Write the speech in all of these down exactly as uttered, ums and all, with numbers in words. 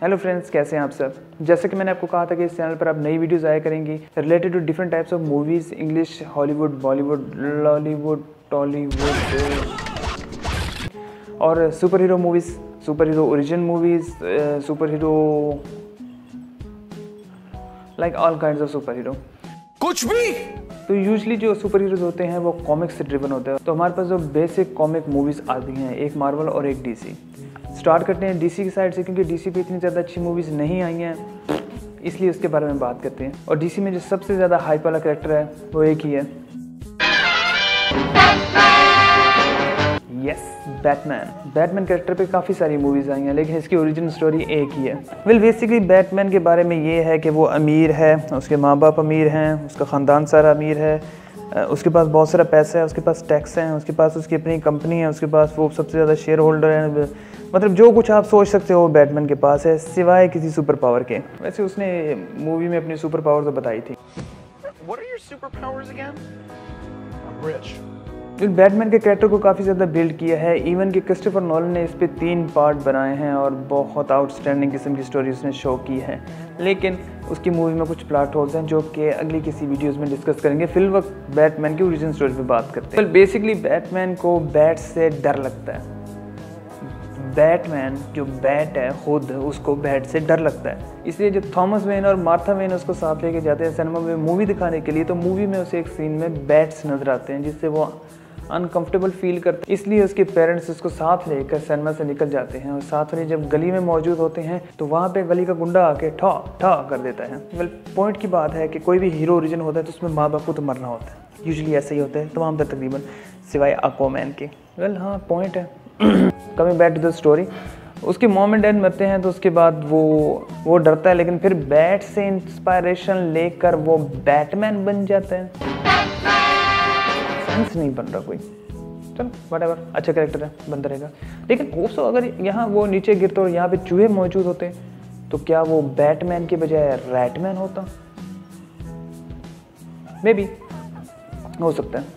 Hello friends, कैसे हैं आप सब। जैसे कि मैंने आपको कहा था कि इस चैनल पर आप नई वीडियोस आया करेंगी related to different types of movies, English, Hollywood, Bollywood, Lollywood, Tollywood और super hero movies, super hero origin movies, super hero, like all kinds of super hero, कुछ भी। तो यूजली जो सुपर हीरोज़ होते हैं वो कॉमिक्स से ड्रिवन होते हैं। तो हमारे पास जो बेसिक कॉमिक मूवीज़ आती हैं, एक मार्वल और एक डीसी। स्टार्ट करते हैं डीसी की साइड से, क्योंकि डीसी पे इतनी ज़्यादा अच्छी मूवीज़ नहीं आई हैं, इसलिए उसके बारे में बात करते हैं। और डीसी में जो सबसे ज़्यादा हाइप वाला कैरेक्टर है वो एक ही है, यस, बैटमैन। बैटमैन कैरेक्टर पे काफ़ी सारी मूवीज़ आई हैं, लेकिन इसकी ओरिजिनल स्टोरी एक ही है। वेल बेसिकली बैटमैन के बारे में ये है कि वो अमीर है, उसके माँ बाप अमीर हैं, उसका ख़ानदान सारा अमीर है, उसके पास बहुत सारा पैसा है, उसके पास टैक्स हैं, उसके पास उसकी अपनी कंपनी है, उसके पास वो सबसे ज़्यादा शेयर होल्डर है। मतलब जो कुछ आप सोच सकते हो बैटमैन के पास है, सिवाय किसी सुपर पावर के। वैसे उसने मूवी में अपनी सुपर पावर तो बताई थी। What are your superpowers again? I'm rich. Batman के कैरेक्टर को काफ़ी ज़्यादा बिल्ड किया है। इवन कि क्रिस्टोफर नोलन ने इस पे तीन पार्ट बनाए हैं और बहुत आउटस्टैंडिंग किस्म की स्टोरी उसने शो की है। लेकिन उसकी मूवी में कुछ प्लॉट होल्स हैं जो कि अगली किसी वीडियोस में डिस्कस करेंगे। फिल वक्त बैटमैन की ओरिजिन स्टोरी पे बात करते हैं। बेसिकली बैटमैन को बैट से डर लगता है। बैटमैन जो बैट है खुद, उसको बैट से डर लगता है। इसलिए जब थॉमस वेन और मार्था वेन उसको साथ लेके जाते हैं सिनेमा में मूवी दिखाने के लिए, तो मूवी में उसे एक सीन में बैट्स नजर आते हैं जिससे वो अनकंफर्टेबल फील करते। इसलिए उसके पेरेंट्स उसको साथ लेकर सिनेमा से निकल जाते हैं और साथ में जब गली में मौजूद होते हैं तो वहाँ पे गली का गुंडा आके ठा ठा कर देता है। वेल पॉइंट की बात है कि कोई भी हीरो ओरिजिन होता है तो उसमें माँ बाप को तो मरना होता है। यूजुअली ऐसे ही होता है तमाम तर तकरीबन, सिवाय एक्वामैन के। वेल हाँ, पॉइंट है। Coming back to the story, उसके मॉम एंड डैड मरते हैं तो उसके बाद वो वो डरता है, लेकिन फिर बैट से इंस्पायरेशन लेकर वो बैटमैन बन जाता है। सेंस नहीं बन रहा कोई, चलो व्हाटएवर, अच्छा कैरेक्टर है, बनता रहेगा। लेकिन ऑल्सो अगर यहाँ वो नीचे गिरते और यहाँ पे चूहे मौजूद होते तो क्या वो बैटमैन के बजाय रैटमैन होता? मे बी, हो सकता है।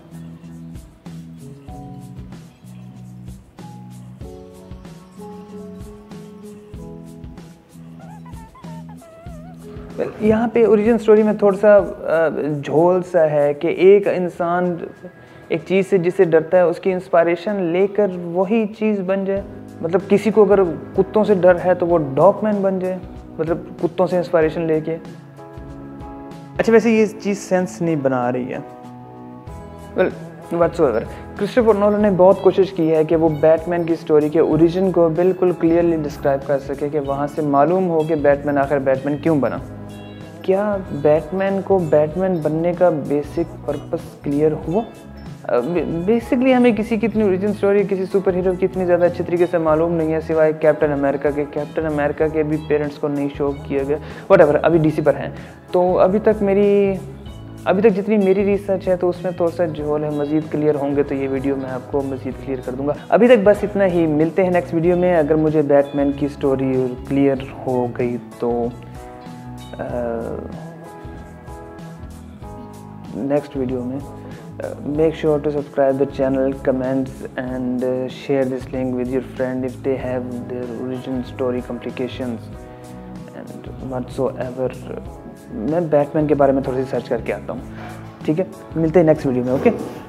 well, यहाँ पे ओरिजिन स्टोरी में थोड़ा सा झोल सा है कि एक इंसान एक चीज़ से जिससे डरता है उसकी इंस्पायरेशन लेकर वही चीज़ बन जाए। मतलब किसी को अगर कुत्तों से डर है तो वो डॉगमैन बन जाए, मतलब कुत्तों से इंस्पायरेशन लेके। अच्छा, वैसे ये चीज़ सेंस नहीं बना रही है। वेल व्हाटसोएवर, क्रिस्टोफर नोलन ने बहुत कोशिश की है कि वो बैटमैन की स्टोरी के ओरिजिन को बिल्कुल क्लियरली डिस्क्राइब कर सके कि वहाँ से मालूम हो कि बैटमैन आखिर बैटमैन क्यों बना। क्या बैटमैन को बैटमैन बनने का बेसिक पर्पस क्लियर हुआ? बेसिकली uh, हमें किसी की इतनी ओरिजिन स्टोरी, किसी सुपर हीरो की इतनी ज़्यादा अच्छे तरीके से मालूम नहीं है, सिवाय कैप्टन अमेरिका के। कैप्टन अमेरिका के भी पेरेंट्स को नहीं शो किया गया। व्हाटएवर, अभी डीसी पर हैं। तो अभी तक मेरी अभी तक जितनी मेरी रिसर्च है तो उसमें थोड़ा सा झोल है। मज़ीद क्लियर होंगे तो ये वीडियो मैं आपको मज़ीद क्लियर कर दूंगा। अभी तक बस इतना ही, मिलते हैं नेक्स्ट वीडियो में। अगर मुझे बैटमैन की स्टोरी क्लियर हो गई तो नेक्स्ट वीडियो में make sure to subscribe the channel, comments and uh, share this link with your friend if they have their origin story complications and whatsoever। मैं Batman के बारे में थोड़ी सी सर्च करके आता हूँ, ठीक है। मिलते हैं नेक्स्ट वीडियो में, ओके।